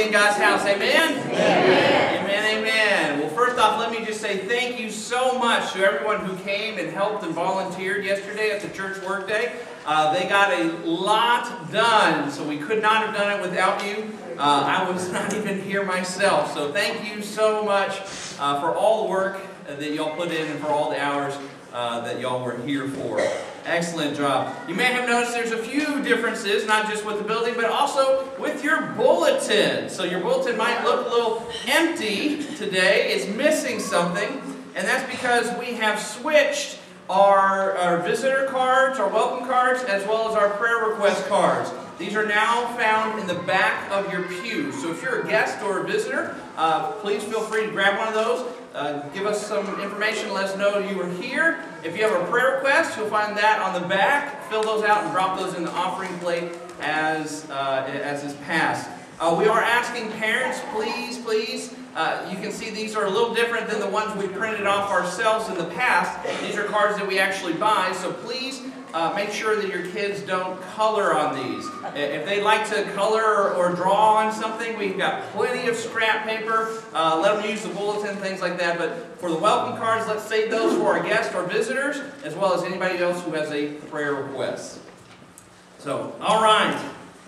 in God's house. Amen? Amen. Amen, amen. Well, first off, let me just say thank you so much to everyone who came and helped and volunteered yesterday at the church workday. They got a lot done, so we could not have done it without you. I was not even here myself, so thank you so much for all the work that y'all put in and for all the hours that y'all were here for. Excellent job. You may have noticed there's a few differences, not just with the building, but also with your bulletin. So your bulletin might look a little empty today. It's missing something, and that's because we have switched our visitor cards, our welcome cards, as well as our prayer request cards. These are now found in the back of your pew. So if you're a guest or a visitor, please feel free to grab one of those. Give us some information, let us know you were here. If you have a prayer request, you'll find that on the back. Fill those out and drop those in the offering plate as is passed. We are asking parents, please, you can see these are a little different than the ones we printed off ourselves in the past. These are cards that we actually buy, so please make sure that your kids don't color on these. If they like to color or draw on something, we've got plenty of scrap paper. Let them use the bulletin, things like that. But for the welcome cards, let's save those for our guests or visitors, as well as anybody else who has a prayer request. So, all right.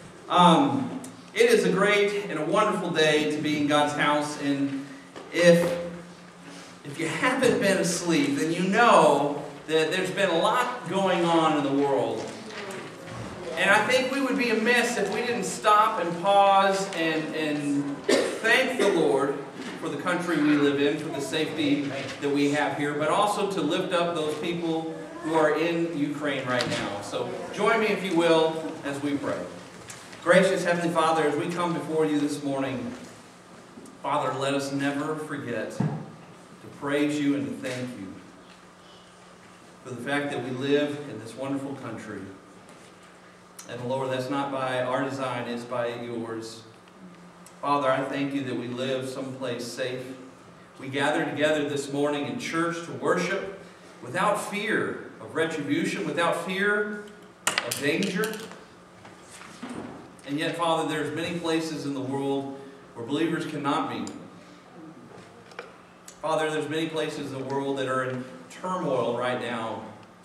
It is a great and a wonderful day to be in God's house. And if you haven't been asleep, then you know that there's been a lot going on in the world. And I think we would be amiss if we didn't stop and pause and thank the Lord for the country we live in, for the safety that we have here, but also to lift up those people who are in Ukraine right now. So join me, if you will, as we pray. Gracious Heavenly Father, as we come before you this morning, Father, let us never forget to praise you and to thank you for the fact that we live in this wonderful country. And Lord, that's not by our design, it's by yours. Father, I thank you that we live someplace safe. We gather together this morning in church to worship without fear of retribution, without fear of danger. And yet, Father, there's many places in the world where believers cannot be. Father, there's many places in the world that are in turmoil right now.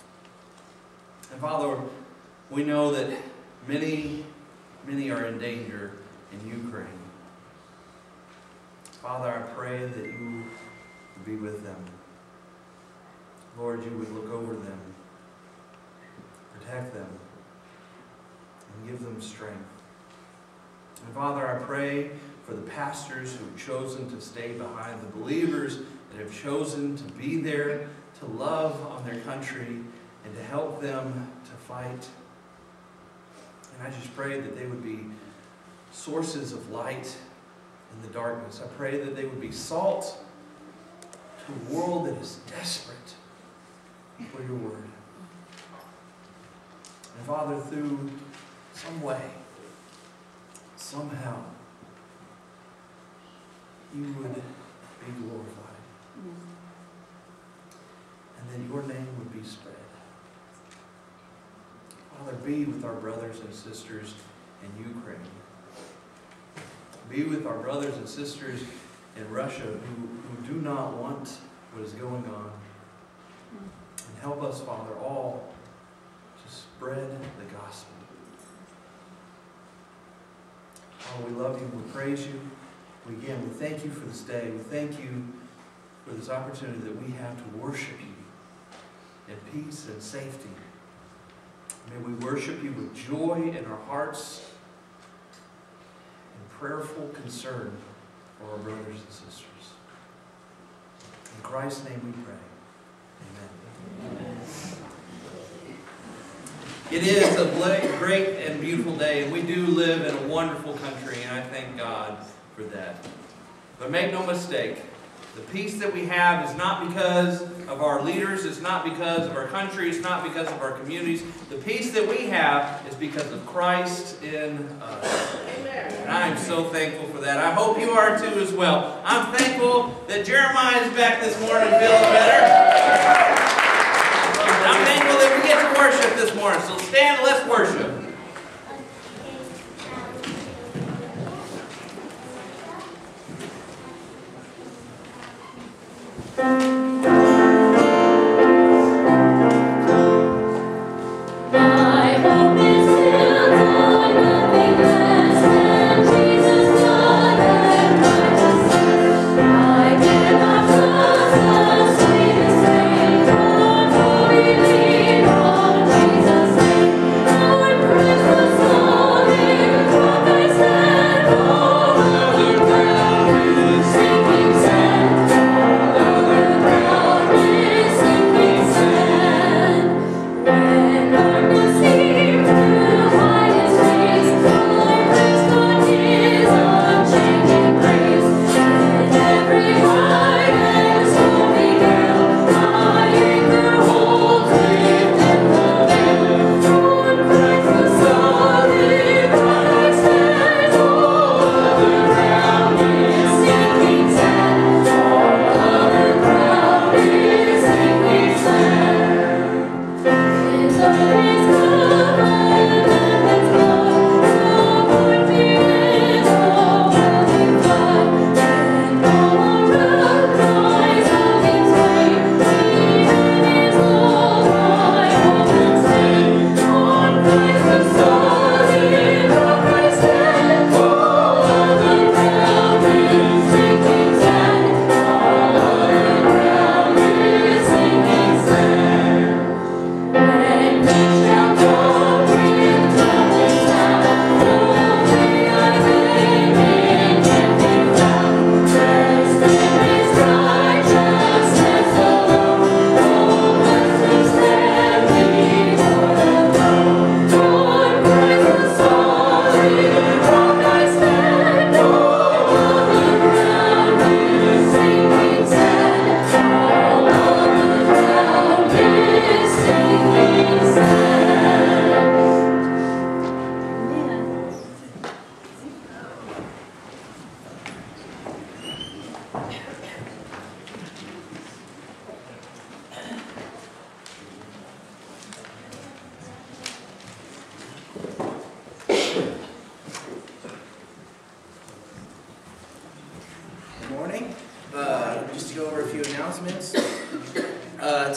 And Father, we know that many are in danger in Ukraine. Father, I pray that you would be with them. Lord, you would look over them, protect them, and give them strength. And Father, I pray for the pastors who have chosen to stay behind, the believers that have chosen to be there, to love on their country, and to help them to fight. And I just pray that they would be sources of light in the darkness. I pray that they would be salt to a world that is desperate for your word. And Father, through some way, somehow, you would be glorified. And that your name would be spread. Father, be with our brothers and sisters in Ukraine. Be with our brothers and sisters in Russia who do not want what is going on. And help us, Father, all to spread the gospel. Oh, we love you, we praise you. We thank you for this day. We thank you for this opportunity that we have to worship you in peace and safety. May we worship you with joy in our hearts and prayerful concern for our brothers and sisters. In Christ's name we pray. Amen. Amen. It is a great and beautiful day, and we do live in a wonderful country, and I thank God for that. But make no mistake, the peace that we have is not because of our leaders, it's not because of our country, it's not because of our communities. The peace that we have is because of Christ in us. Amen. And I am so thankful for that. I hope you are too as well. I'm thankful that Jeremiah is back this morning feeling better. I'm thankful that we get to worship this morning. So stand and let's worship.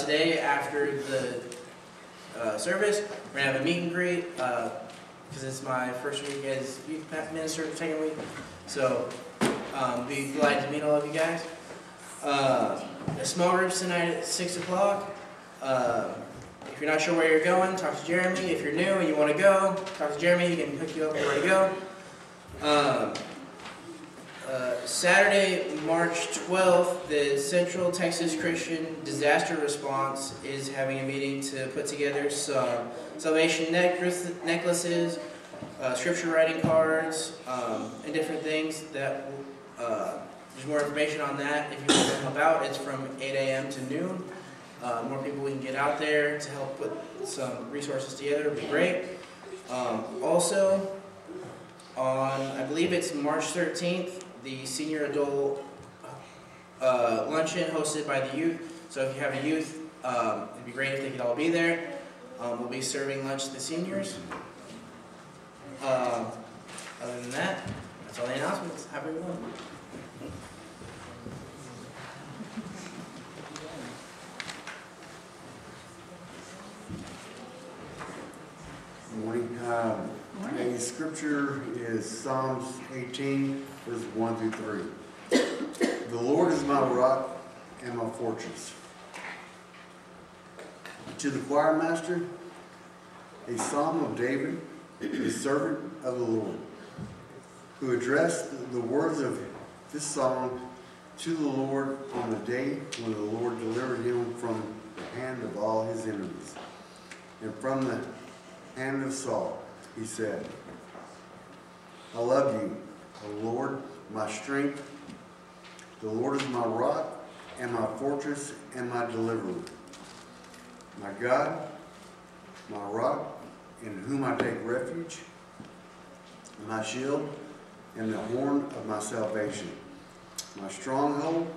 today after the service. We're going to have a meet and greet because it's my first week as youth minister, second week. So be glad to meet all of you guys. The small groups tonight at 6 o'clock. If you're not sure where you're going, talk to Jeremy. If you're new and you want to go, talk to Jeremy. He can hook you up where to go. Saturday, March 12th, the Central Texas Christian Disaster Response is having a meeting to put together some salvation necklaces, scripture writing cards, and different things. That there's more information on that if you want to help out. It's from 8 a.m. to noon. More people we can get out there to help put some resources together would be great. Also, on, I believe it's March 13th, the senior adult luncheon hosted by the youth. So if you have a youth, it'd be great if they could all be there. We'll be serving lunch to the seniors. Other than that, that's all the announcements. Have a good one. Good morning. Today's scripture is Psalms 18, verses 1 through 3. The Lord is my rock and my fortress. To the choir master, a psalm of David, the servant of the Lord, who addressed the words of this song to the Lord on the day when the Lord delivered him from the hand of all his enemies, and from the hand of Saul. He said, I love you, O Lord, my strength. The Lord is my rock and my fortress and my deliverer. My God, my rock, in whom I take refuge, my shield, and the horn of my salvation. My stronghold,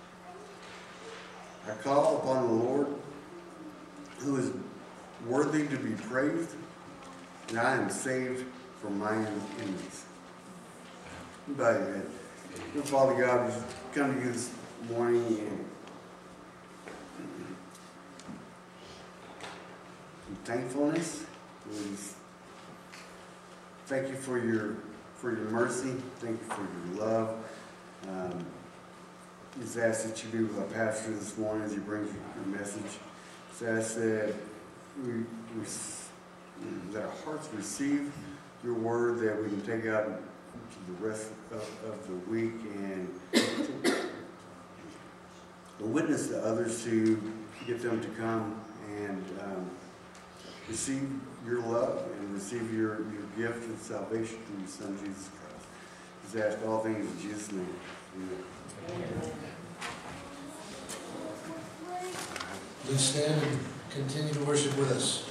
I call upon the Lord, who is worthy to be praised, and I am saved from my enemies. Bow your head. Dear Father God, we come to you this morning in thankfulness. We thank you for your mercy. Thank you for your love. Just ask that you be with our pastor this morning as he brings your message. Just ask that that our hearts receive your word, that we can take out to the rest of the week and witness to others, to get them to come and receive your love and receive your gift of salvation through your Son, Jesus Christ. Just ask all things in Jesus' name. Amen. Please stand and continue to worship with us.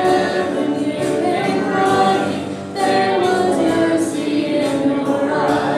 There was mercy in your eyes.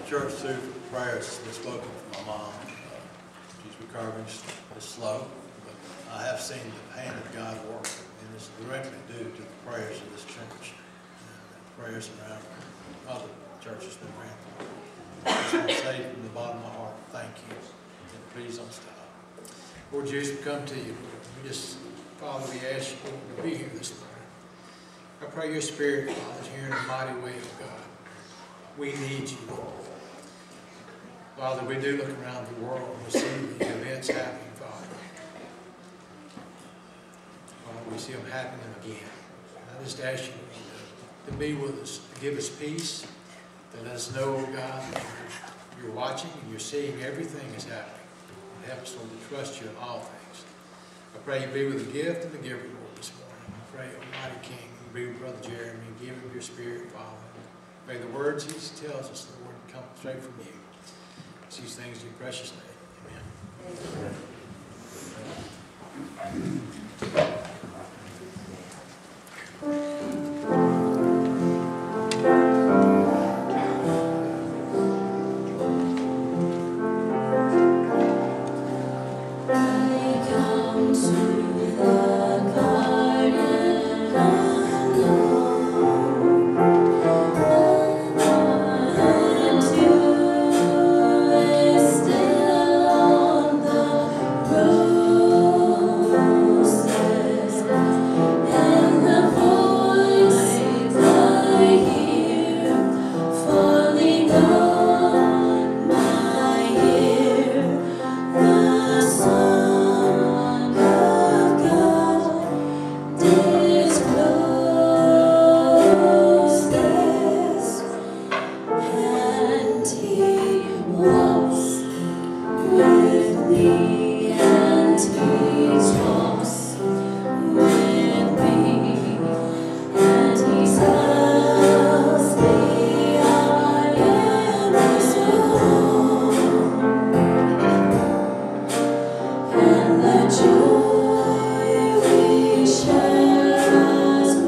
church too for the prayers that were spoken for my mom. She's recovering, it's slow, but I have seen the hand of God work, and it's directly due to the prayers of this church and the prayers around other churches been praying for. I just want to say from the bottom of my heart, thank you, and please don't stop. Lord Jesus, we come to you. We just, Father, we ask you to be here this morning. I pray your Spirit, Father, is here in a mighty way, oh God. We need you, Lord. Father, we do look around the world and we see the events happening, Father. Father, we see them happening again. I just ask you to be with us, to give us peace, to let us know, oh God, that you're watching and you're seeing everything that's happening. And help us, Lord, to trust you in all things. I pray you be with the gift and the giver, Lord, this morning. I pray, Almighty King, you be with Brother Jeremy and give him your Spirit, Father. May the words he tells us, Lord, come straight from you. These things in your precious name.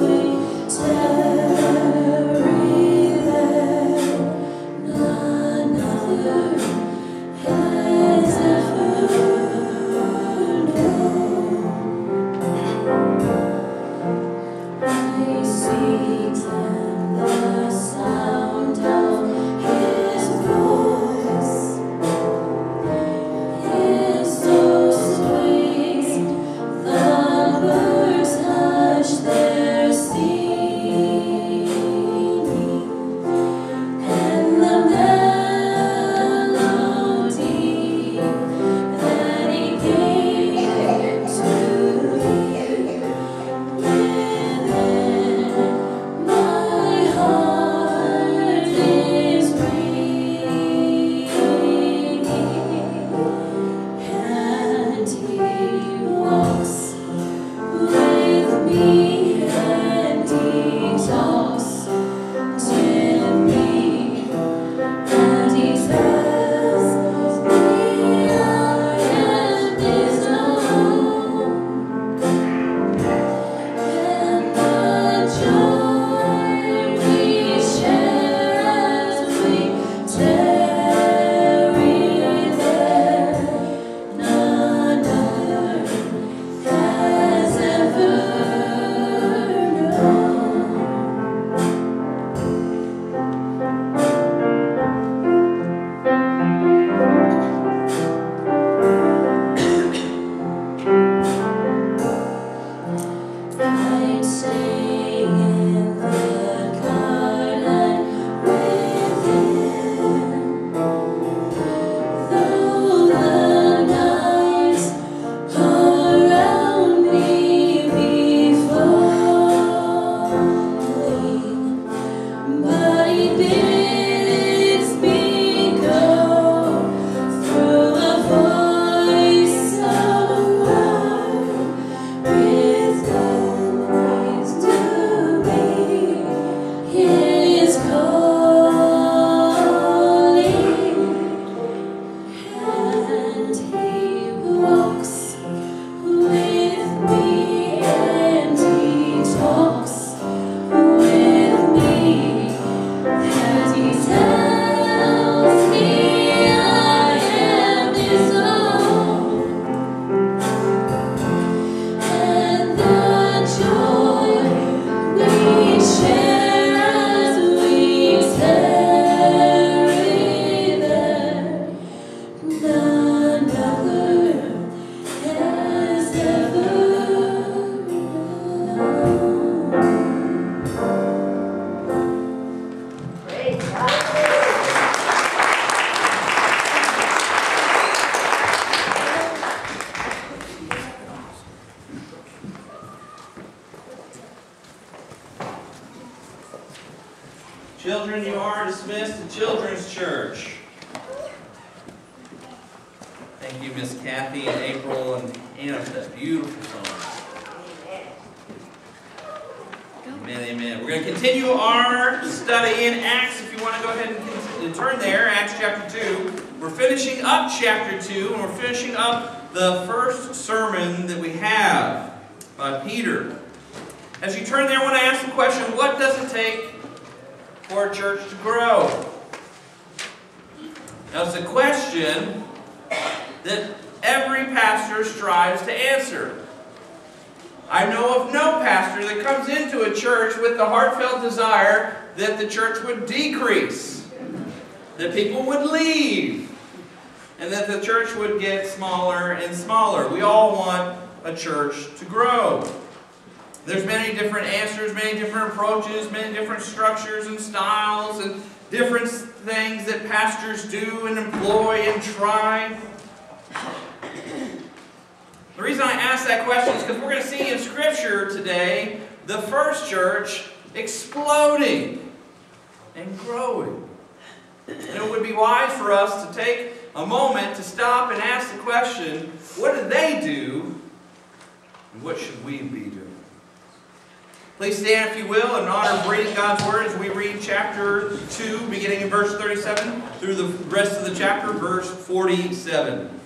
Na Children's Church. Thank you, Miss Kathy and April and Anna for that beautiful song. Amen, amen. We're going to continue our study in Acts. If you want to go ahead and turn there, Acts chapter 2. We're finishing up chapter 2, and we're finishing up the first sermon that we have by Peter. As you turn there, I want to ask the question, what does it take for a church to grow? Now, it's a question that every pastor strives to answer. I know of no pastor that comes into a church with the heartfelt desire that the church would decrease, that people would leave, and that the church would get smaller and smaller. We all want a church to grow. There's many different answers, many different approaches, many different structures and styles, and different things that pastors do and employ and try. The reason I ask that question is because we're going to see in Scripture today the first church exploding and growing. And it would be wise for us to take a moment to stop and ask the question, what did they do, and what should we be doing? Please stand, if you will, in honor of reading God's Word as we read chapter 2, beginning in verse 37, through the rest of the chapter, verse 47.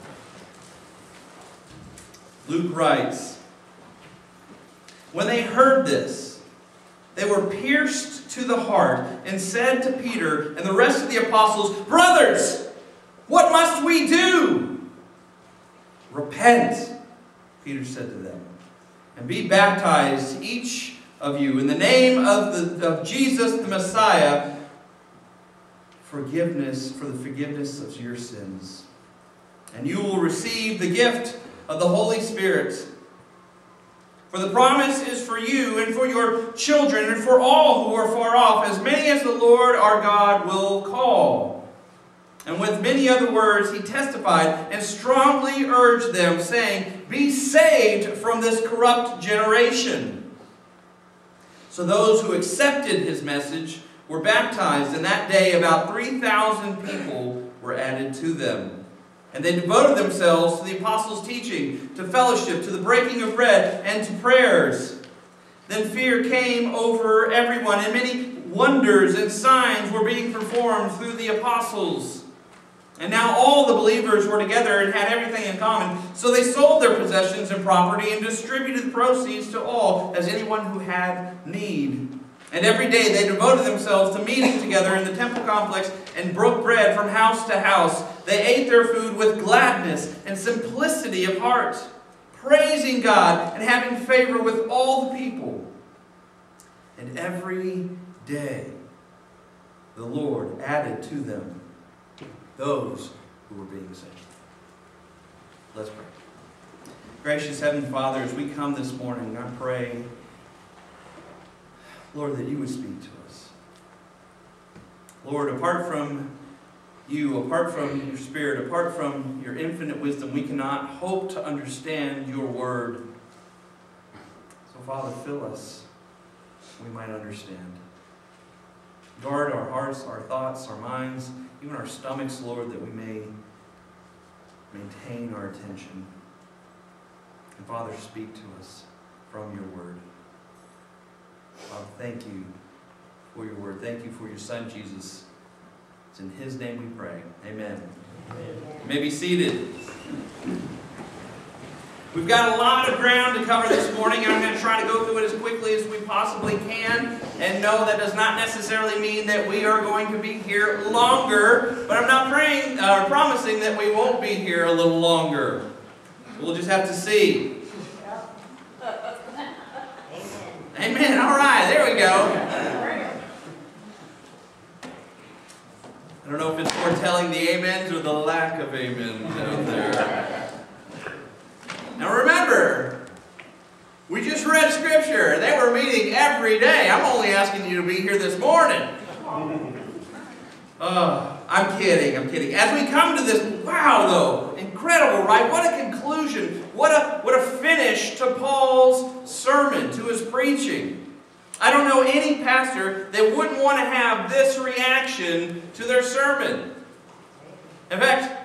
Luke writes, "When they heard this, they were pierced to the heart and said to Peter and the rest of the apostles, 'Brothers, what must we do?' 'Repent,' Peter said to them, 'and be baptized, each of you, in the name of Jesus the Messiah, for the forgiveness of your sins. And you will receive the gift of the Holy Spirit. For the promise is for you and for your children and for all who are far off, as many as the Lord our God will call.' And with many other words he testified and strongly urged them, saying, 'Be saved from this corrupt generation.' So those who accepted his message were baptized, and that day about 3,000 people were added to them. And they devoted themselves to the apostles' teaching, to fellowship, to the breaking of bread, and to prayers. Then fear came over everyone, and many wonders and signs were being performed through the apostles. And now all the believers were together and had everything in common. So they sold their possessions and property and distributed the proceeds to all, as anyone who had need. And every day they devoted themselves to meeting together in the temple complex and broke bread from house to house. They ate their food with gladness and simplicity of heart, praising God and having favor with all the people. And every day the Lord added to them those who were being saved." Let's pray. Gracious Heavenly Father, as we come this morning, I pray, Lord, that you would speak to us. Lord, apart from you, apart from your Spirit, apart from your infinite wisdom, we cannot hope to understand your word. So, Father, fill us so we might understand. Guard our hearts, our thoughts, our minds, even our stomachs, Lord, that we may maintain our attention. And Father, speak to us from your word. Father, thank you for your word. Thank you for your Son, Jesus. It's in his name we pray. Amen. Amen. You may be seated. We've got a lot of ground to cover this morning, and I'm going to try to go through it as quickly as we possibly can. And no, that does not necessarily mean that we are going to be here longer, but I'm not promising that we won't be here a little longer. We'll just have to see. Amen. All right, there we go. I don't know if it's foretelling the amens or the lack of amens out there. Now remember, we just read Scripture. They were meeting every day. I'm only asking you to be here this morning. I'm kidding. As we come to this, wow, though, incredible, right? What a conclusion. What a finish to Paul's sermon, to his preaching. I don't know any pastor that wouldn't want to have this reaction to their sermon. In fact,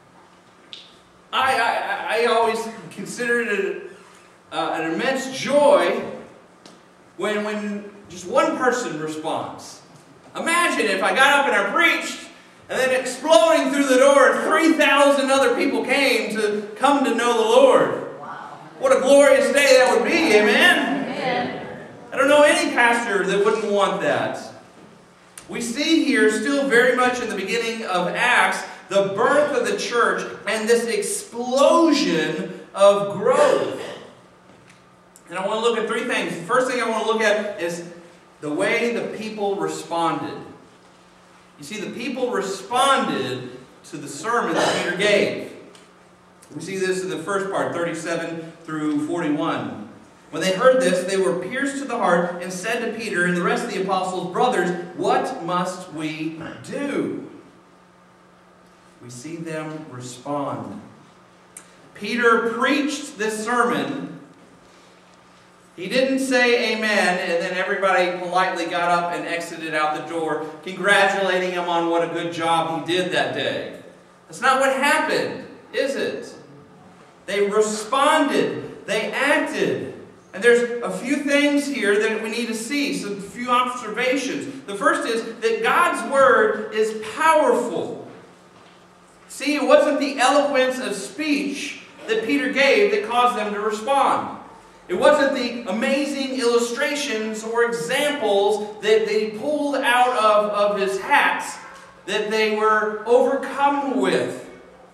I always considered it an immense joy when just one person responds. Imagine if I got up and I preached, and then exploding through the door, 3,000 other people came to come to know the Lord. Wow. What a glorious day that would be, amen? Amen. I don't know any pastor that wouldn't want that. We see here, still very much in the beginning of Acts, the birth of the church and this explosion of growth. And I want to look at three things. The first thing I want to look at is the way the people responded. You see, the people responded to the sermon that Peter gave. We see this in the first part, 37 through 41. When they heard this, they were pierced to the heart and said to Peter and the rest of the apostles, "Brothers, what must we do?" We see them respond. Peter preached this sermon. He didn't say amen, and then everybody politely got up and exited out the door, congratulating him on what a good job he did that day. That's not what happened, is it? They responded. They acted. And there's a few things here that we need to see, some few observations. The first is that God's Word is powerful. See, it wasn't the eloquence of speech that Peter gave that caused them to respond. It wasn't the amazing illustrations or examples that they pulled out of his hat that they were overcome with.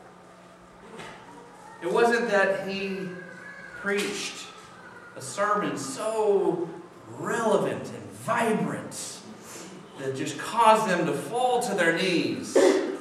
It wasn't that he preached a sermon so relevant and vibrant that just caused them to fall to their knees.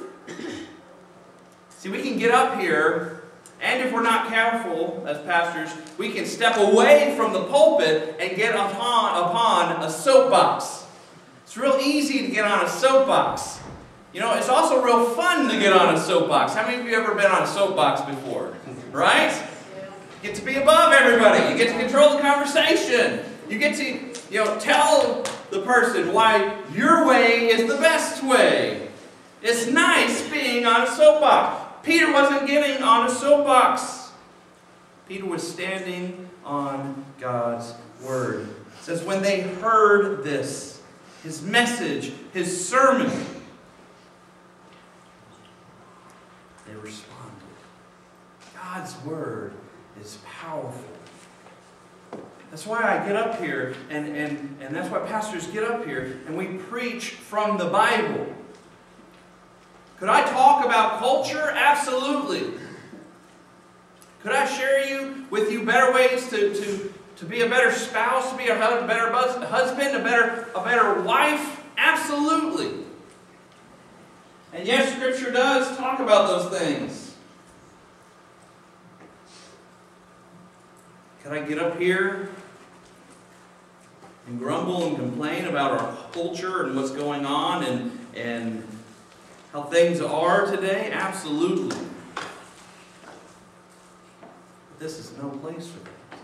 See, we can get up here, and if we're not careful as pastors, we can step away from the pulpit and get upon a soapbox. It's real easy to get on a soapbox. You know, it's also real fun to get on a soapbox. How many of you have ever been on a soapbox before? Right? You get to be above everybody. You get to control the conversation. You get to, tell the person why your way is the best way. It's nice being on a soapbox. Peter wasn't getting on a soapbox. Peter was standing on God's Word. It says, when they heard this, his message, his sermon, they responded. God's Word is powerful. That's why I get up here, and that's why pastors get up here, and we preach from the Bible. Could I talk about culture? Absolutely. Could I share with you better ways to be a better spouse, to be a better husband, a better wife? Absolutely. And yes, Scripture does talk about those things. Could I get up here and grumble and complain about our culture and what's going on and how things are today? Absolutely. But this is no place for that.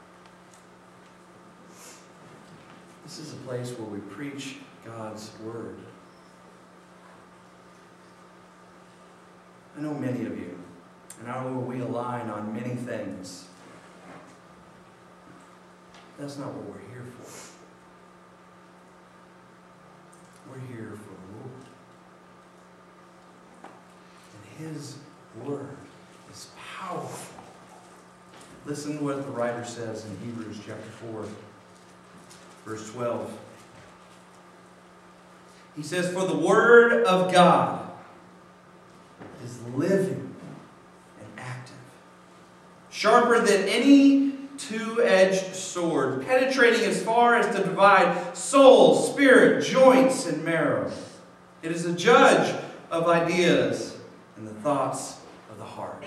This is a place where we preach God's Word. I know many of you, and I know we align on many things. That's not what we're here for. We're here for the Lord. And His Word is powerful. Listen to what the writer says in Hebrews chapter 4, verse 12. He says, "For the Word of God is living and active, sharper than any two-edged sword, penetrating as far as to divide soul, spirit, joints, and marrow. It is a judge of ideas and the thoughts of the heart."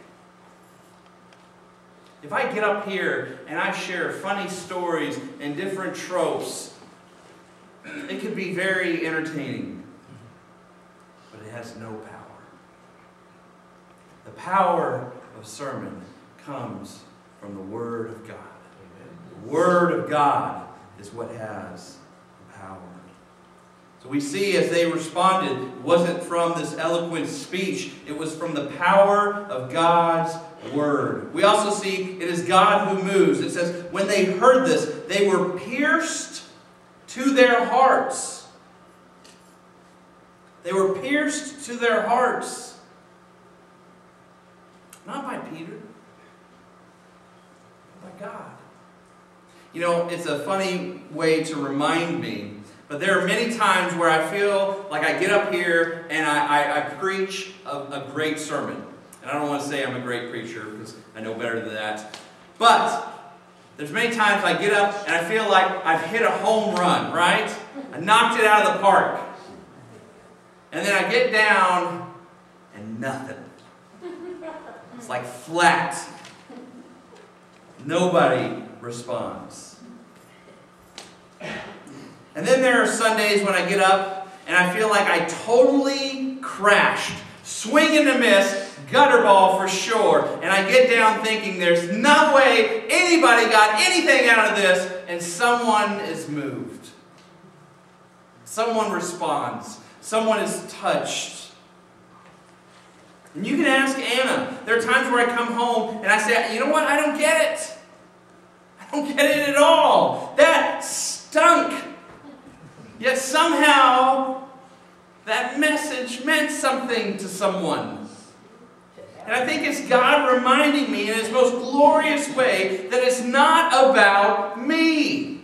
If I get up here and I share funny stories and different tropes, it can be very entertaining, but it has no power. The power of sermon comes from the Word of God. The Word of God is what has the power. So we see as they responded, it wasn't from this eloquent speech, it was from the power of God's word. We also see it is God who moves. It says, when they heard this, they were pierced to their hearts. They were pierced to their hearts. Not by Peter, but by God. You know, it's a funny way to remind me, but there are many times where I feel like I get up here and I preach a great sermon. And I don't want to say I'm a great preacher because I know better than that. But there's many times I get up and I feel like I've hit a home run, right? I knocked it out of the park. And then I get down and nothing. It's like flat. Nobody responds. And then there are Sundays when I get up and I feel like I totally crashed. Swing and a miss, gutter ball for sure. And I get down thinking there's no way anybody got anything out of this, and someone is moved. Someone responds. Someone is touched. And you can ask Anna. There are times where I come home and I say, you know what? I don't get it. I don't get it at all. That stunk. Yet somehow that message meant something to someone. And I think it's God reminding me in His most glorious way that it's not about me.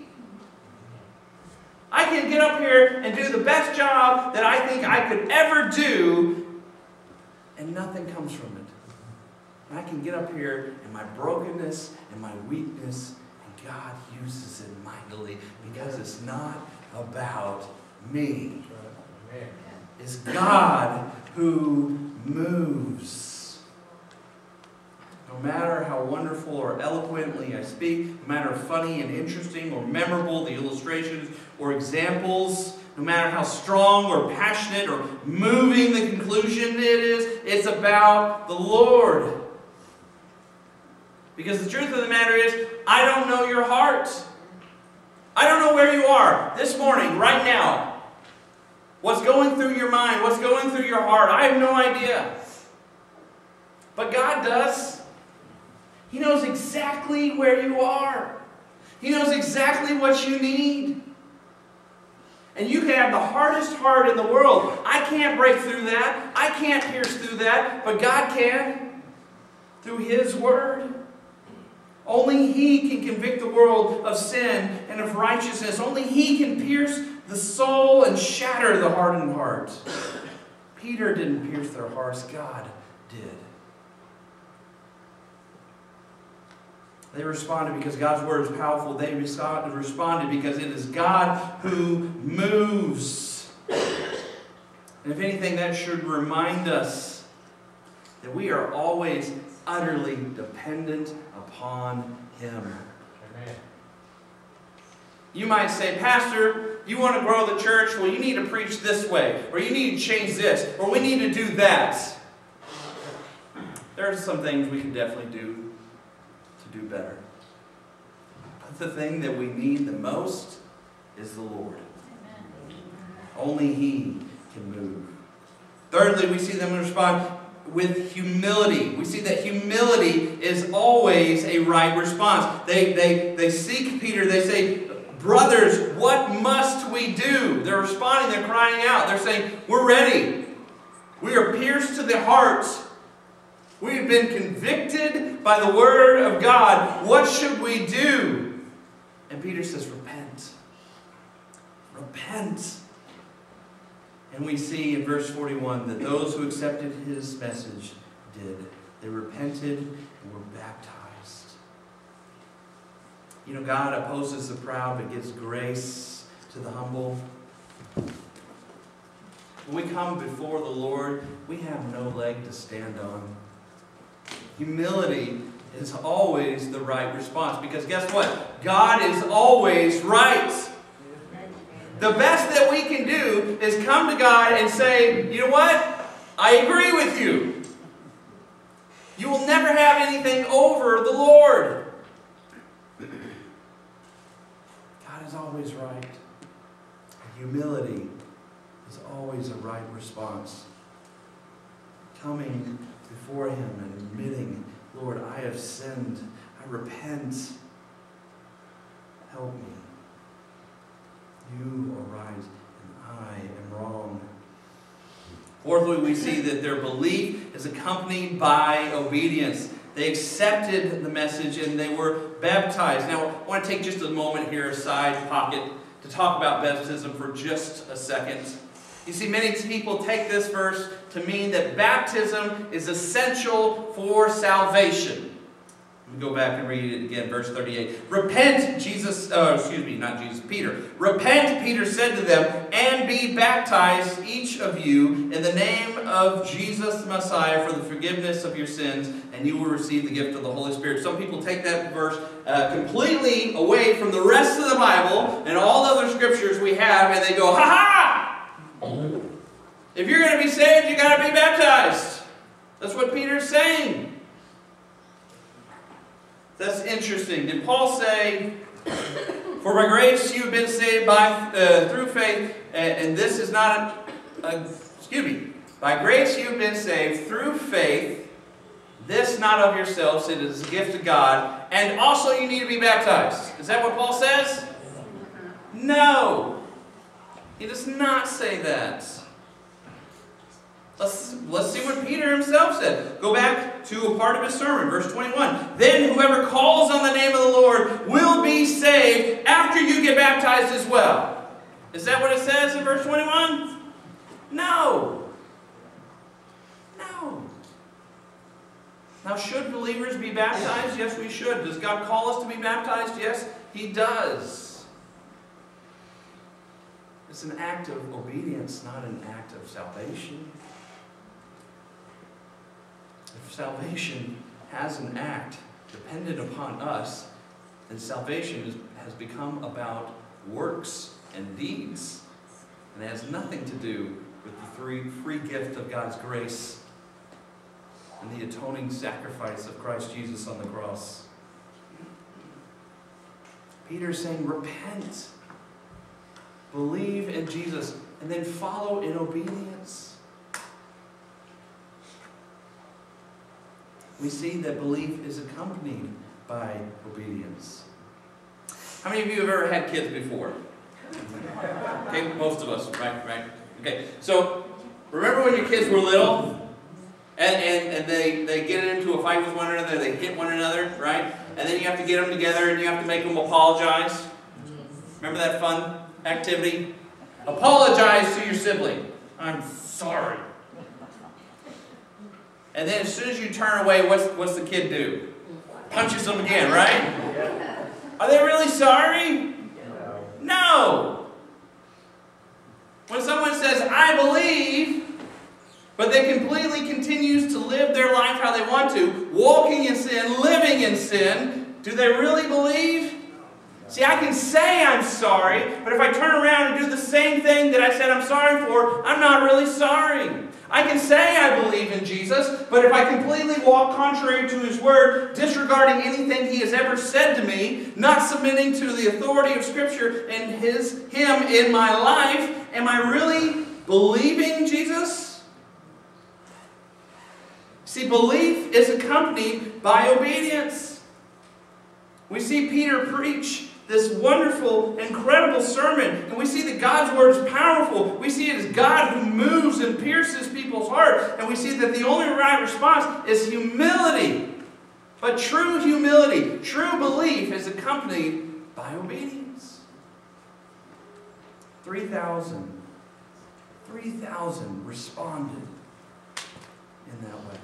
I can get up here and do the best job that I think I could ever do, and nothing comes from it. And I can get up here and my brokenness and my weakness, and God uses it mightily because it's not about me. It's God who moves. No matter how wonderful or eloquently I speak, no matter funny and interesting or memorable the illustrations or examples, no matter how strong or passionate or moving the conclusion it is, it's about the Lord. Because the truth of the matter is, I don't know your heart. I don't know where you are this morning, right now. What's going through your mind, what's going through your heart, I have no idea. But God does. He knows exactly where you are. He knows exactly what you need. And you can have the hardest heart in the world. I can't break through that. I can't pierce through that. But God can. Through His Word. Only He can convict the world of sin and of righteousness. Only He can pierce the soul and shatter the hardened heart. Peter didn't pierce their hearts. God did. They responded because God's Word is powerful. They responded because it is God who moves. And if anything, that should remind us that we are always utterly dependent upon Him. Amen. You might say, Pastor, you want to grow the church? Well, you need to preach this way, or you need to change this, or we need to do that. There are some things we can definitely do to do better. But the thing that we need the most is the Lord. Amen. Only He can move. Thirdly, we see them respond with humility. We see that humility is always a right response. They seek Peter. They say, brothers, what must we do? They're responding. They're crying out. They're saying, we're ready. We are pierced to the heart. We've been convicted by the Word of God. What should we do? And Peter says, repent. Repent. And we see in verse 41 that those who accepted His message did. They repented and were baptized. You know, God opposes the proud but gives grace to the humble. When we come before the Lord, we have no leg to stand on. Humility is always the right response. Because guess what? God is always right. The best that we can do is come to God and say, you know what? I agree with you. You will never have anything over the Lord. God God is always right. Humility is always a right response. Coming before Him and admitting, Lord, I have sinned. I repent. Help me. You are right and I am wrong. Fourthly, we see that their belief is accompanied by obedience. They accepted the message and they were baptized. Now, I want to take just a moment here, a side pocket, to talk about baptism for just a second. You see, many people take this verse to mean that baptism is essential for salvation. Let me go back and read it again, verse 38. Repent, Peter. Repent, Peter said to them, and be baptized, each of you, in the name of Jesus the Messiah for the forgiveness of your sins, and you will receive the gift of the Holy Spirit. Some people take that verse completely away from the rest of the Bible and all the other scriptures we have, and they go, ha ha! If you're going to be saved, you've got to be baptized. That's what Peter's saying. That's interesting. Did Paul say, for by grace you have been saved through faith, and this is not by grace you have been saved through faith, this not of yourselves, it is a gift of God, and also you need to be baptized. Is that what Paul says? No. He does not say that. Let's see what Peter himself said. Go back to a part of his sermon, verse 21. Then whoever calls on the name of the Lord will be saved after you get baptized as well. Is that what it says in verse 21? No. No. Now, should believers be baptized? Yes, we should. Does God call us to be baptized? Yes, He does. It's an act of obedience, not an act of salvation. If salvation has an act dependent upon us, then salvation has become about works and deeds. And it has nothing to do with the free gift of God's grace and the atoning sacrifice of Christ Jesus on the cross. Peter is saying, repent, believe in Jesus, and then follow in obedience. We see that belief is accompanied by obedience. How many of you have ever had kids before? Okay, most of us, right? Okay, so remember when your kids were little and they get into a fight with one another, they hit one another, right? And then you have to get them together and you have to make them apologize. Remember that fun activity? Apologize to your sibling. I'm sorry. And then as soon as you turn away, what's the kid do? Punches them again, right? Are they really sorry? No. When someone says, I believe, but they completely continues to live their life how they want to, walking in sin, living in sin, do they really believe? See, I can say I'm sorry, but if I turn around and do the same thing that I said I'm sorry for, I'm not really sorry. I can say I believe in Jesus, but if I completely walk contrary to His Word, disregarding anything He has ever said to me, not submitting to the authority of Scripture and Him in my life, am I really believing Jesus? See, belief is accompanied by obedience. We see Peter preach this wonderful, incredible sermon, and we see that God's Word is powerful. We see it as God who moves and pierces people's heart, and we see that the only right response is humility. But true humility, true belief is accompanied by obedience. 3,000 responded in that way.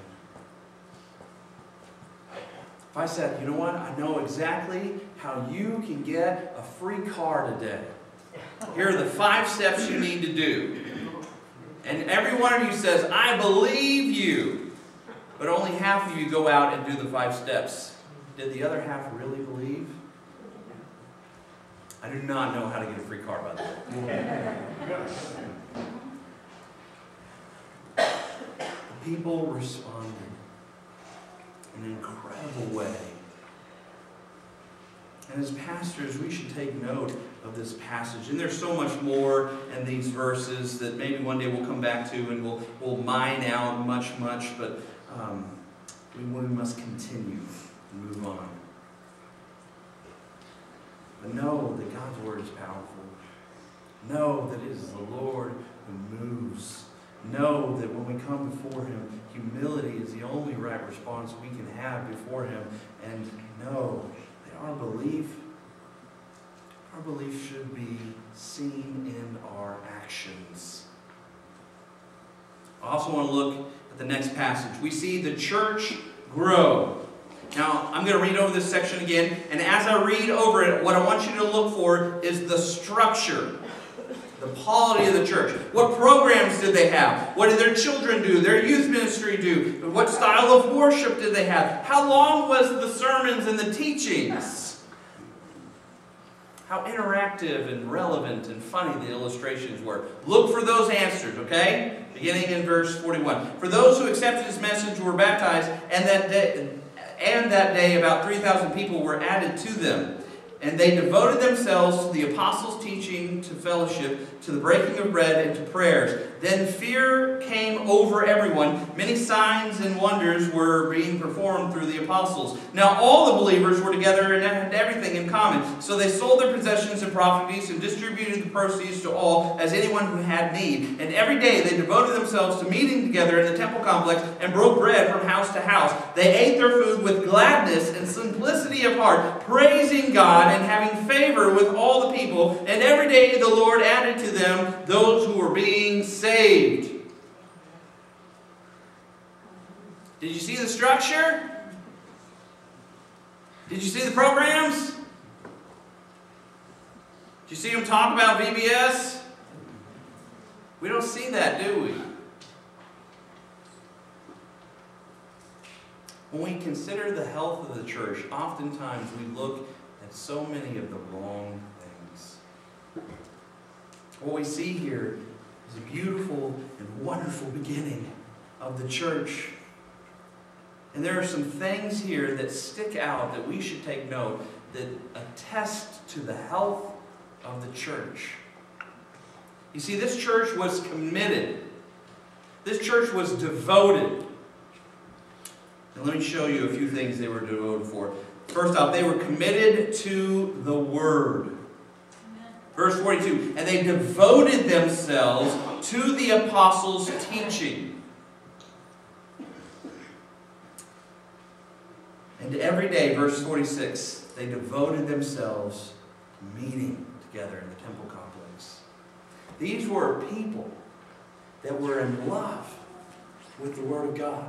If I said, you know what, I know exactly how you can get a free car today. Here are the 5 steps you need to do. And every one of you says, I believe you. But only half of you go out and do the 5 steps. Did the other half really believe? I do not know how to get a free car, by the way. The people responded in an incredible way. And as pastors, we should take note of this passage. And there's so much more in these verses that maybe one day we'll come back to and we'll mine out much, but we must continue and move on. But know that God's Word is powerful. Know that it is the Lord who moves. Know that when we come before Him, humility is the only right response we can have before Him. And know that our belief should be seen in our actions. I also want to look at the next passage. We see the church grow. Now, I'm going to read over this section again, and as I read over it, what I want you to look for is the structure, the polity of the church. What programs did they have? What did their children do? Their youth ministry do? What style of worship did they have? How long was the sermons and the teachings? How interactive and relevant and funny the illustrations were. Look for those answers, okay? Beginning in verse 41. For those who accepted His message were baptized, and that day about 3,000 people were added to them. And they devoted themselves to the apostles' teaching, to fellowship, to the breaking of bread, and to prayers. Then fear came over everyone. Many signs and wonders were being performed through the apostles. Now all the believers were together and had everything in common. So they sold their possessions and properties and distributed the proceeds to all, as anyone who had need. And every day they devoted themselves to meeting together in the temple complex and broke bread from house to house. They ate their food with gladness and simplicity of heart, praising God and having favor with all the people. And every day the Lord added to them those who were being saved. Did you see the structure? Did you see the programs? Did you see them talk about VBS? We don't see that, do we? When we consider the health of the church, oftentimes we look at so many of the wrong things. What we see here is a beautiful and wonderful beginning of the church. And there are some things here that stick out that we should take note that attest to the health of the church. You see, this church was committed. This church was devoted. And let me show you a few things they were devoted for. First off, they were committed to the Word. Verse 42, and they devoted themselves to the apostles' teaching. And every day, verse 46, they devoted themselves to meeting together in the temple complex. These were people that were in love with the Word of God.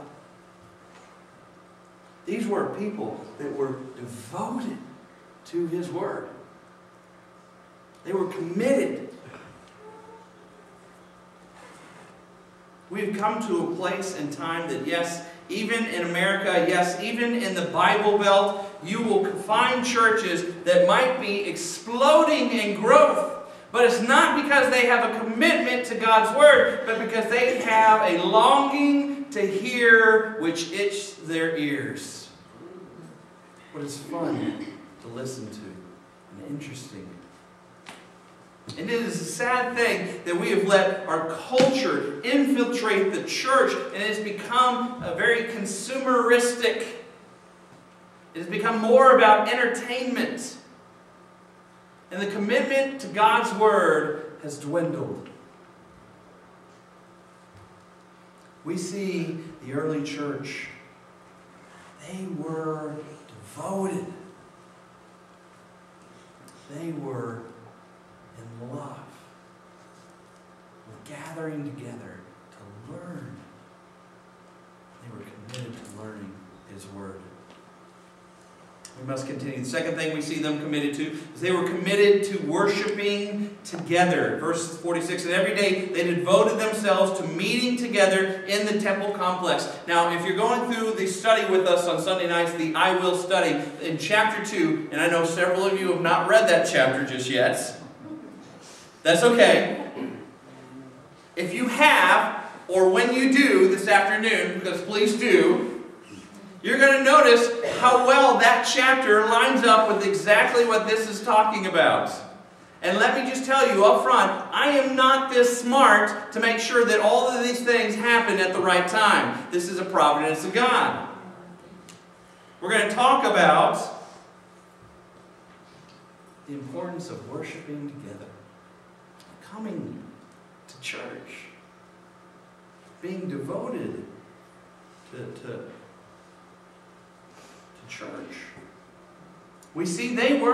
These were people that were devoted to His Word. They were committed. We've come to a place and time that, yes, even in America, yes, even in the Bible Belt, you will find churches that might be exploding in growth. But it's not because they have a commitment to God's Word, but because they have a longing to hear which itch their ears. What is fun to listen to and interesting. And it is a sad thing that we have let our culture infiltrate the church, and it has become a very consumeristic. It has become more about entertainment. And the commitment to God's Word has dwindled. We see the early church. They were devoted. They were in love. With gathering together to learn. They were committed to learning His Word. We must continue. The second thing we see them committed to is they were committed to worshiping together. Verse 46, and every day they devoted themselves to meeting together in the temple complex. Now, if you're going through the study with us on Sunday nights, the I Will study, in chapter 2, and I know several of you have not read that chapter just yet. That's okay. If you have, or when you do this afternoon, because please do, you're going to notice how well that chapter lines up with exactly what this is talking about. And let me just tell you up front, I am not this smart to make sure that all of these things happen at the right time. This is a providence of God. We're going to talk about the importance of worshiping together, coming to church, being devoted to church. We see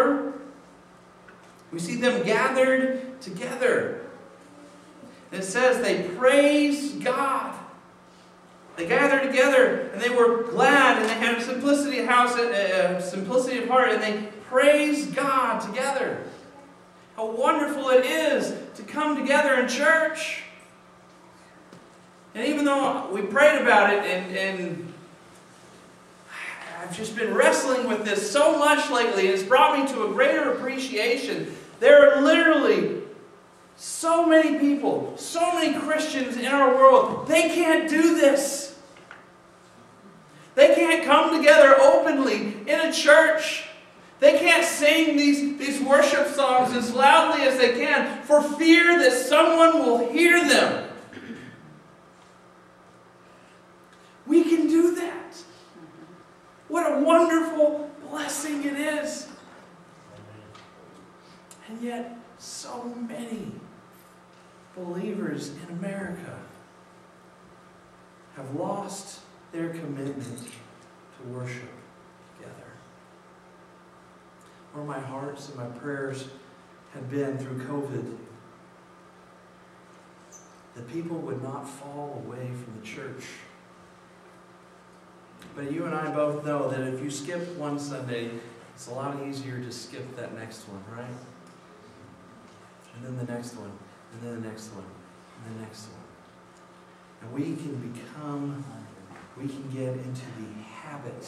them gathered together. And it says they praised God. They gathered together and they were glad and they had a simplicity of heart, and they praised God together. How wonderful it is to come together in church. And even though we prayed about it and I've just been wrestling with this so much lately, and it's brought me to a greater appreciation. There are literally so many people, so many Christians in our world, they can't do this. They can't come together openly in a church. They can't sing these worship songs as loudly as they can for fear that someone will hear them. We can do that. What a wonderful blessing it is. And yet, so many believers in America have lost their commitment to worship together. Where my hearts and my prayers have been through COVID, that people would not fall away from the church. But you and I both know that if you skip one Sunday, it's a lot easier to skip that next one, right? And then the next one, and then the next one, and the next one. And we can get into the habit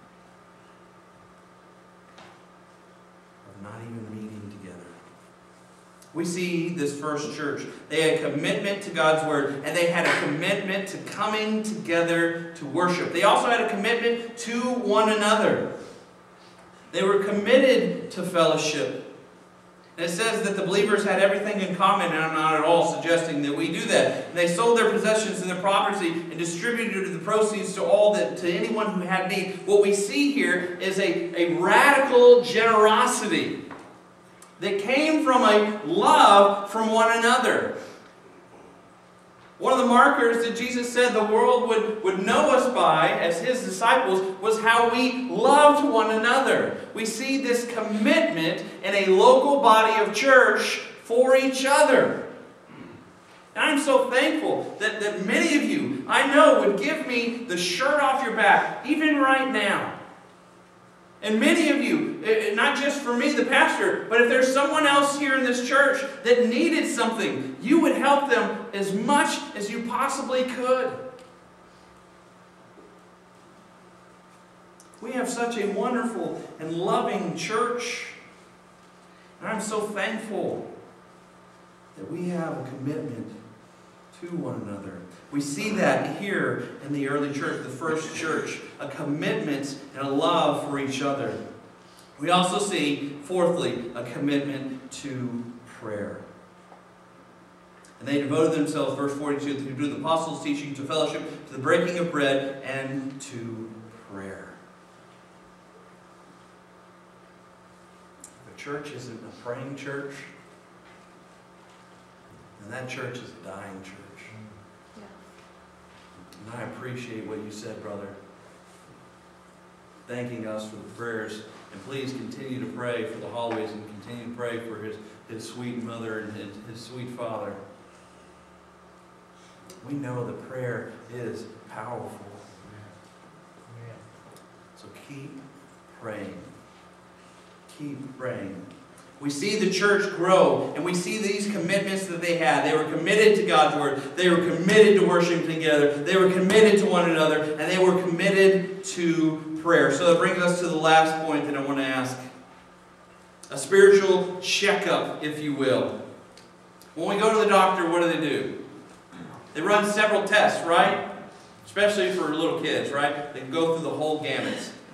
of not even meeting together. We see this first church. They had a commitment to God's Word, and they had a commitment to coming together to worship. They also had a commitment to one another. They were committed to fellowship. And it says that the believers had everything in common, and I'm not at all suggesting that we do that. And they sold their possessions and their property and distributed the proceeds to anyone who had need. What we see here is a radical generosity that came from a love from one another. One of the markers that Jesus said the world would know us by as His disciples was how we loved one another. We see this commitment in a local body of church for each other. And I'm so thankful that many of you, I know, would give me the shirt off your back, even right now. And many of you, not just for me, the pastor, but if there's someone else here in this church that needed something, you would help them as much as you possibly could. We have such a wonderful and loving church. And I'm so thankful that we have a commitment to one another. We see that here in the early church, the first church, a commitment and a love for each other. We also see, fourthly, a commitment to prayer. And they devoted themselves, verse 42, to the apostles' teaching, to fellowship, to the breaking of bread, and to prayer. If a church isn't a praying church, then that church is a dying church. And I appreciate what you said, brother. Thanking us for the prayers. And please continue to pray for the Holloways and continue to pray for his sweet mother and his sweet father. We know that prayer is powerful. So keep praying. Keep praying. We see the church grow, and we see these commitments that they had. They were committed to God's Word. They were committed to worshiping together. They were committed to one another, and they were committed to prayer. So that brings us to the last point that I want to ask. A spiritual checkup, if you will. When we go to the doctor, what do? They run several tests, right? Especially for little kids, right? They go through the whole gamut.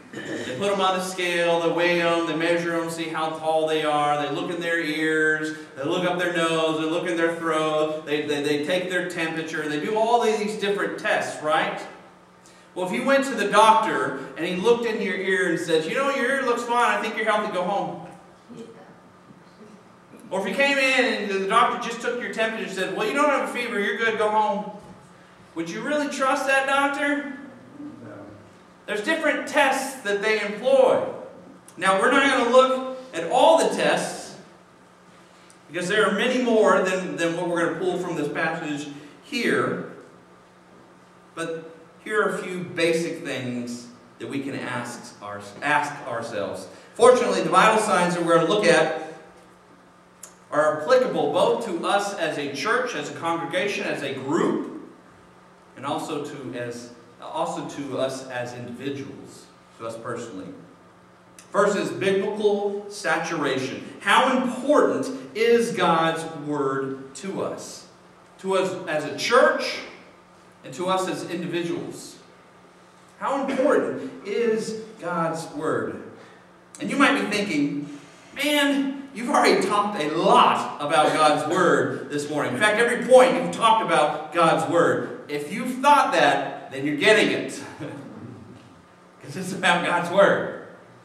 They put them on the scale, they weigh them, they measure them, see how tall they are, they look in their ears, they look up their nose, they look in their throat, they take their temperature, they do all of these different tests, right? Well, if you went to the doctor and he looked into your ear and said, you know, your ear looks fine, I think you're healthy, go home. Or if you came in and the doctor just took your temperature and said, well, you don't have a fever, you're good, go home. Would you really trust that doctor? There's different tests that they employ. Now, we're not going to look at all the tests because there are many more than what we're going to pull from this passage here. But here are a few basic things that we can ask ourselves. Fortunately, the vital signs that we're going to look at are applicable both to us as a church, as a congregation, as a group, and also to us as individuals, to us personally. First is biblical saturation. How important is God's Word to us? To us as a church and to us as individuals. How important is God's Word? And you might be thinking, man, you've already talked a lot about God's Word this morning. In fact, every point you've talked about God's Word. If you've thought that, then you're getting it. Because it's about God's Word.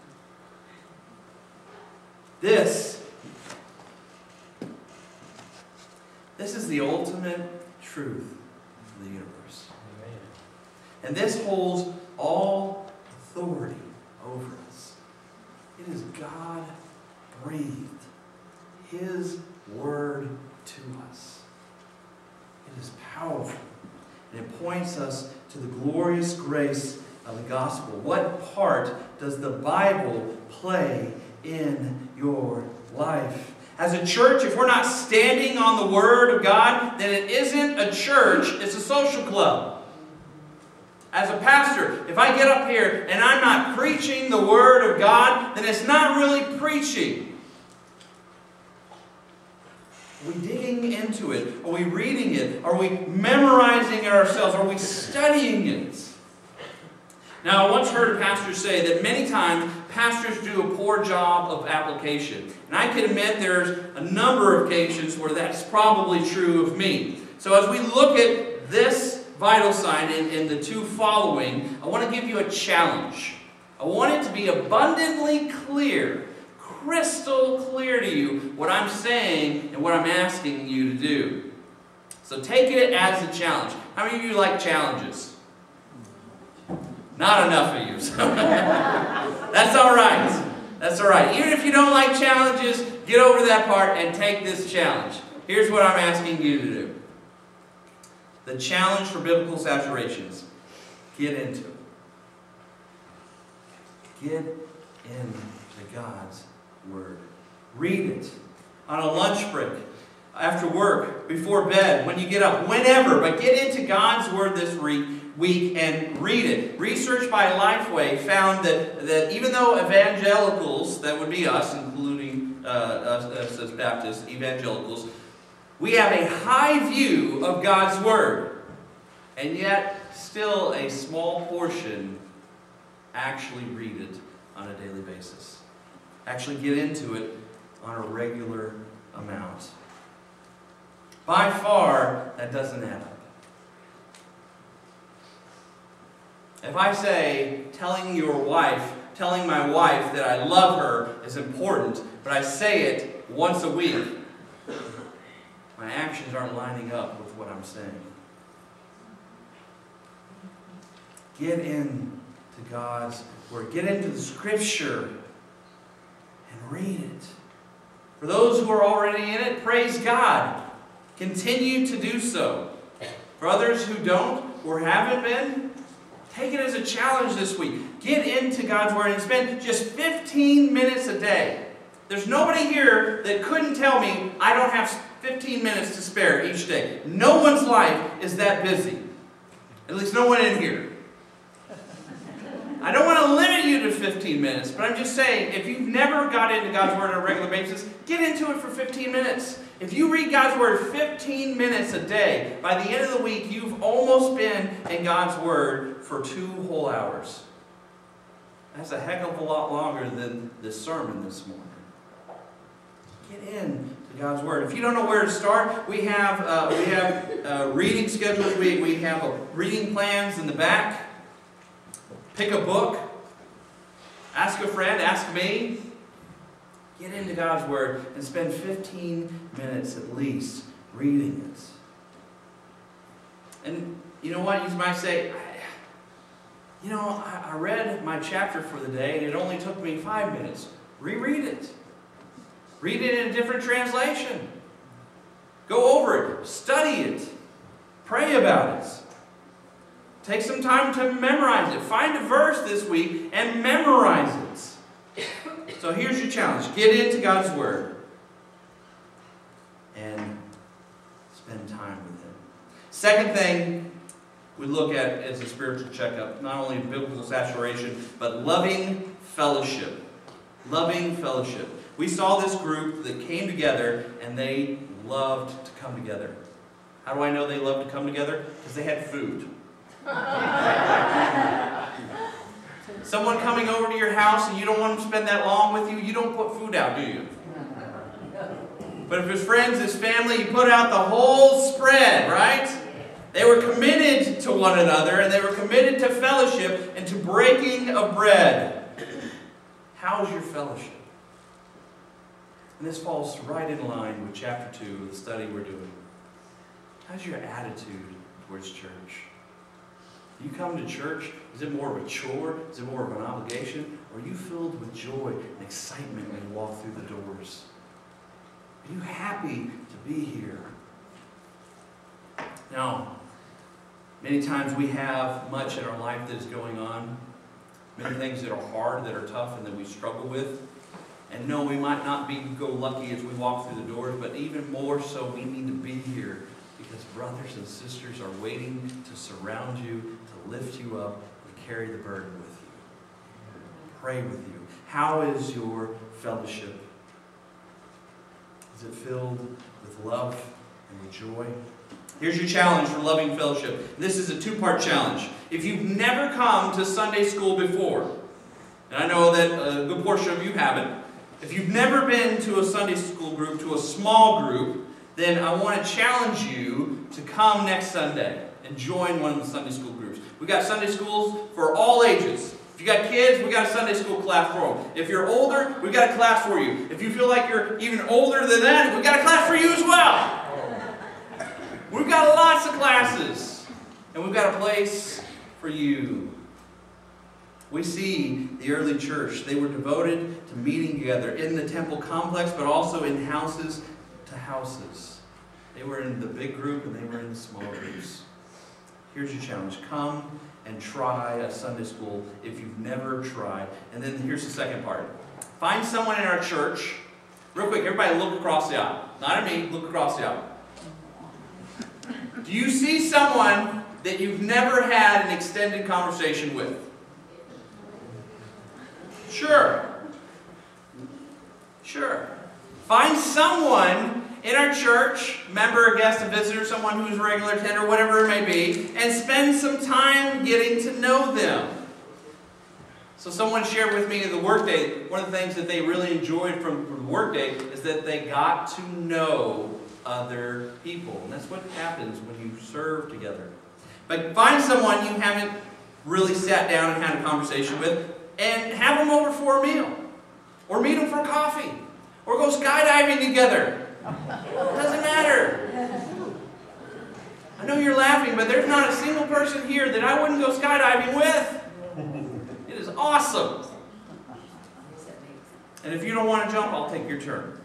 This is the ultimate truth of the universe. Amen. And this holds all authority over us. It is God breathed His Word to us. It is powerful. And it points us to the glorious grace of the gospel. What part does the Bible play in your life? As a church, if we're not standing on the Word of God, then it isn't a church, it's a social club. As a pastor, if I get up here and I'm not preaching the Word of God, then it's not really preaching. Are we digging into it? Are we reading it? Are we memorizing it ourselves? Are we studying it? Now, I once heard a pastor say that many times pastors do a poor job of application. And I can admit there's a number of occasions where that's probably true of me. So as we look at this vital sign and the two following, I want to give you a challenge. I want it to be abundantly clear, crystal clear to you what I'm saying and what I'm asking you to do. So take it as a challenge. How many of you like challenges? Not enough of you. That's all right. That's all right. Even if you don't like challenges, get over that part and take this challenge. Here's what I'm asking you to do. The challenge for biblical saturations. Get into it. Get into God's Word. Read it on a lunch break, after work, before bed, when you get up, whenever. But get into God's Word this week and read it. Research by Lifeway found that even though evangelicals, that would be us, including us as Baptists, evangelicals, we have a high view of God's Word. And yet, still a small portion actually read it on a daily basis. Actually get into it on a regular amount. By far, that doesn't add up. If I say telling my wife that I love her is important, but I say it once a week, my actions aren't lining up with what I'm saying. Get into God's Word. Get into the Scripture and read it. For those who are already in it, praise God. Continue to do so. For others who don't or haven't been, take it as a challenge this week. Get into God's Word and spend just 15 minutes a day. There's nobody here that couldn't tell me I don't have 15 minutes to spare each day. No one's life is that busy. At least no one in here. I don't want to limit you to 15 minutes, but I'm just saying, if you've never got into God's Word on a regular basis, get into it for 15 minutes. If you read God's Word 15 minutes a day, by the end of the week, you've almost been in God's Word for 2 whole hours. That's a heck of a lot longer than the sermon this morning. Get in to God's Word. If you don't know where to start, we have reading schedules. We have reading plans in the back. Pick a book. Ask a friend. Ask me. Get into God's Word and spend 15 minutes at least reading it. And you know what? You might say, I read my chapter for the day and it only took me 5 minutes. Reread it. Read it in a different translation. Go over it. Study it. Pray about it. Take some time to memorize it. Find a verse this week and memorize it. So here's your challenge. Get into God's Word and spend time with Him. Second thing we look at as a spiritual checkup, not only biblical saturation, but loving fellowship. Loving fellowship. We saw this group that came together and they loved to come together. How do I know they loved to come together? Because they had food. Someone coming over to your house and you don't want them to spend that long with you, you don't put food out, do you? But if it's friends, it's family, you put out the whole spread, right? They were committed to one another and they were committed to fellowship and to breaking of bread. How's your fellowship? And this falls right in line with chapter 2 of the study we're doing. How's your attitude towards church? You come to church, is it more of a chore? Is it more of an obligation? Or are you filled with joy and excitement when you walk through the doors? Are you happy to be here? Now, many times we have much in our life that is going on. Many things that are hard, that are tough, and that we struggle with. And no, we might not go lucky as we walk through the doors, but even more so, we need to be here because brothers and sisters are waiting to surround you, to lift you up, and carry the burden with you. Pray with you. How is your fellowship? Is it filled with love and with joy? Here's your challenge for loving fellowship. This is a two-part challenge. If you've never come to Sunday school before, and I know that a good portion of you haven't, if you've never been to a Sunday school group, to a small group, then I want to challenge you to come next Sunday and join one of the Sunday school groups. We've got Sunday schools for all ages. If you got kids, we got a Sunday school class for them. If you're older, we've got a class for you. If you feel like you're even older than that, we've got a class for you as well. We've got lots of classes, and we've got a place for you. We see the early church. They were devoted to meeting together in the temple complex, but also in houses to houses. They were in the big group, and they were in the small groups. Here's your challenge. Come and try a Sunday school if you've never tried. And then here's the second part. Find someone in our church. Real quick, everybody look across the aisle. Not at me, look across the aisle. Do you see someone that you've never had an extended conversation with? Sure. Sure. Find someone in our church, member, a guest, a visitor, someone who's a regular attender, whatever it may be, and spend some time getting to know them. So someone shared with me in the workday, one of the things that they really enjoyed from the workday is that they got to know other people. And that's what happens when you serve together. But find someone you haven't really sat down and had a conversation with, and have them over for a meal. Or meet them for coffee. Or go skydiving together. It doesn't matter. I know you're laughing, but there's not a single person here that I wouldn't go skydiving with. It is awesome. And if you don't want to jump, I'll take your turn.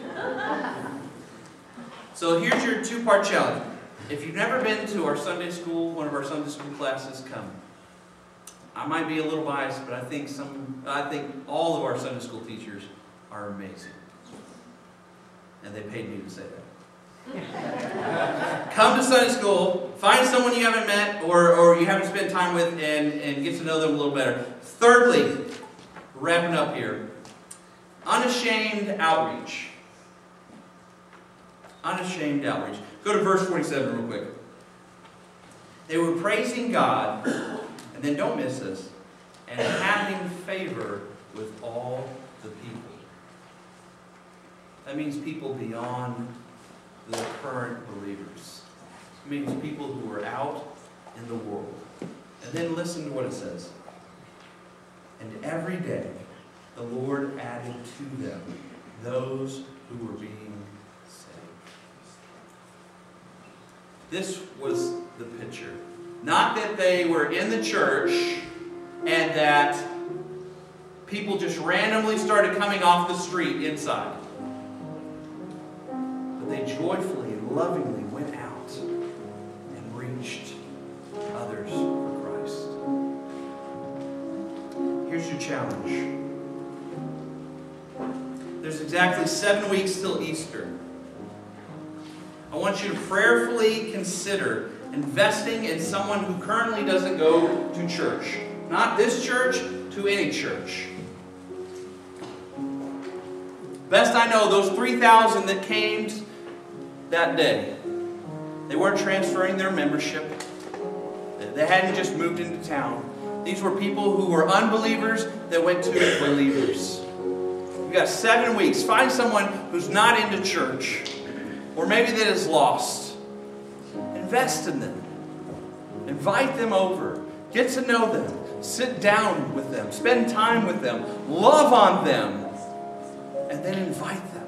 So here's your two-part challenge. If you've never been to our Sunday school, one of our Sunday school classes, come. I might be a little biased, but I think all of our Sunday school teachers are amazing. And they paid me to say that. Come to Sunday school, find someone you haven't met or you haven't spent time with and get to know them a little better. Thirdly, wrapping up here, unashamed outreach. Unashamed outreach. Go to verse 47 real quick. They were praising God, and then don't miss this. and having favor with all the people. That means people beyond the current believers. It means people who are out in the world. And then listen to what it says. And every day the Lord added to them those who were being saved. This was the picture. Not that they were in the church and that people just randomly started coming off the street inside. But they joyfully and lovingly went out and reached others for Christ. Here's your challenge. There's exactly 7 weeks till Easter. I want you to prayerfully consider investing in someone who currently doesn't go to church. Not this church, to any church. Best I know, those 3,000 that came that day, they weren't transferring their membership. They hadn't just moved into town. These were people who were unbelievers that went to believers. You've got 7 weeks. Find someone who's not into church, or maybe that is lost. Invest in them. Invite them over. Get to know them. Sit down with them. Spend time with them. Love on them. And then invite them.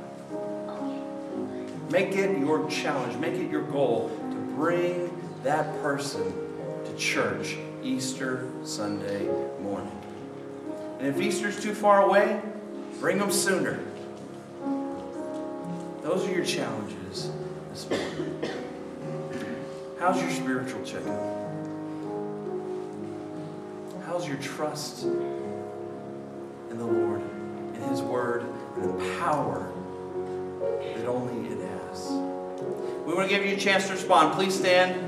Make it your challenge. Make it your goal to bring that person to church Easter Sunday morning. And if Easter's too far away, bring them sooner. Those are your challenges this morning. How's your spiritual checkup? How's your trust in the Lord, in His Word, and the power that only it has? We want to give you a chance to respond. Please stand.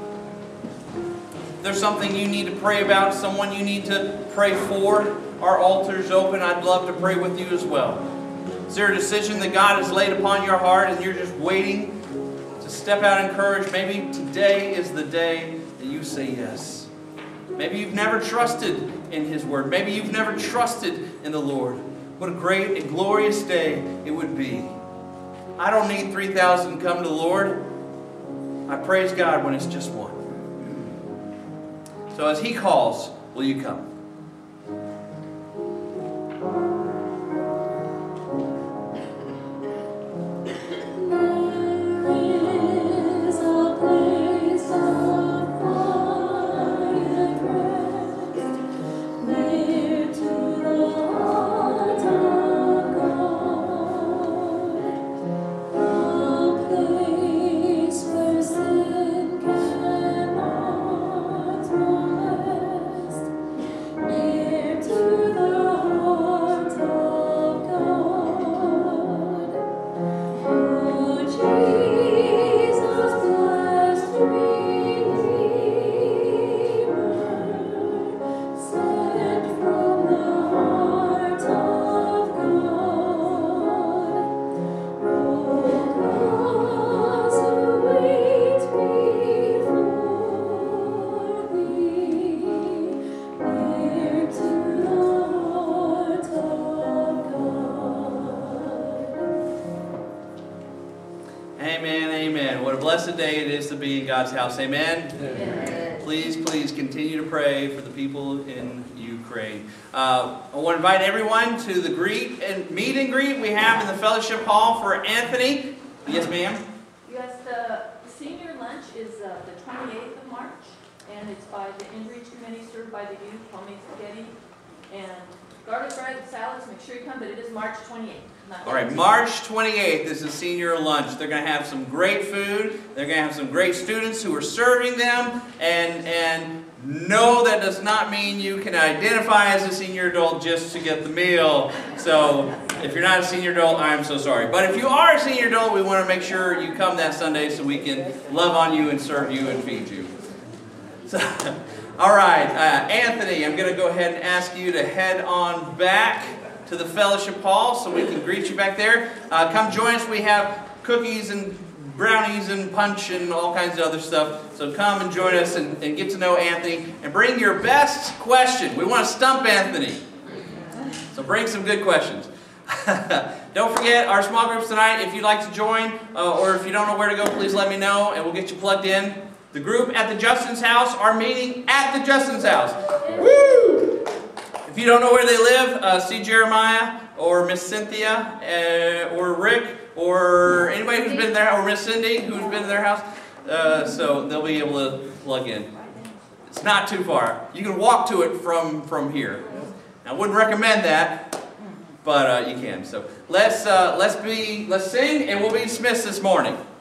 If there's something you need to pray about, someone you need to pray for, our altar is open. I'd love to pray with you as well. Is there a decision that God has laid upon your heart and you're just waiting to step out in courage? Maybe today is the day that you say yes. Maybe you've never trusted in His Word. Maybe you've never trusted in the Lord. What a great and glorious day it would be. I don't need 3,000 to come to the Lord. I praise God when it's just one. So as He calls, will you come? Blessed day it is to be in God's house. Amen? Amen. Please continue to pray for the people in Ukraine. I want to invite everyone to the meet and greet we have in the fellowship hall for Anthony. Yes, ma'am? Yes, the senior lunch is the 28th of March, and it's by the In-Reach Committee, served by the youth, homemade spaghetti, and garlic bread, salads. Make sure you come, but it is March 28th. All right, March 28th is the senior lunch. They're going to have some great food. They're going to have some great students who are serving them. And no, that does not mean you can identify as a senior adult just to get the meal. So if you're not a senior adult, I'm so sorry. But if you are a senior adult, we want to make sure you come that Sunday so we can love on you and serve you and feed you. So, all right, Anthony, I'm going to go ahead and ask you to head on back to the fellowship hall so we can greet you back there. Come join us. We have cookies and brownies and punch and all kinds of other stuff. So come and join us and get to know Anthony. And bring your best question. We want to stump Anthony. So bring some good questions. Don't forget our small groups tonight. If you'd like to join, or if you don't know where to go, please let me know and we'll get you plugged in. The group at the Justin's house are meeting at the Justin's house. Woo! If you don't know where they live, see Jeremiah or Miss Cynthia or Rick or anybody who's been there, or Miss Cindy who's been to their house. So they'll be able to plug in. It's not too far. You can walk to it from here. I wouldn't recommend that, but you can. So let's sing, and we'll be dismissed this morning.